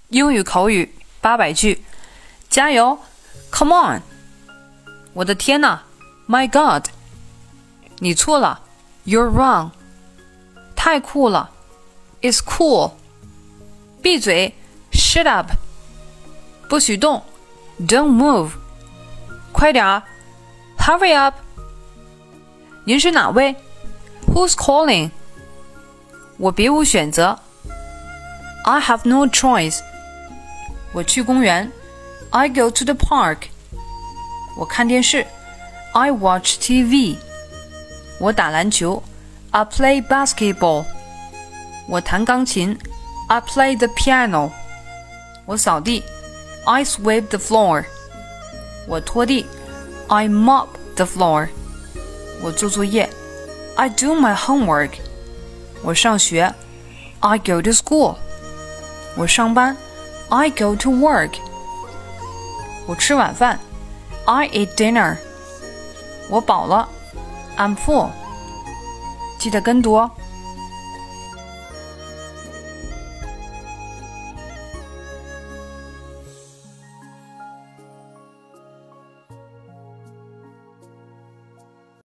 英语口语800句，加油 ！Come on！ 我的天哪 ！My God！ 你错了 ！You're wrong！ 太酷了 ！It's cool！ 闭嘴 ！Shut up！ 不许动 ！Don't move！ 快点儿 ！Hurry up！ 您是哪位 ？Who's calling？ 我别无选择 I have no choice。我去公园 I go to the park。我看电视 I watch TV。我打篮球 I play basketball。我弹钢琴 I play the piano。我扫地 I sweep the floor。我拖地 I mop the floor。我做作业 I do my homework。我上学 I go to school。我上班 I go to work。我吃晚饭 I eat dinner。我饱了 I'm full。记得跟读哦。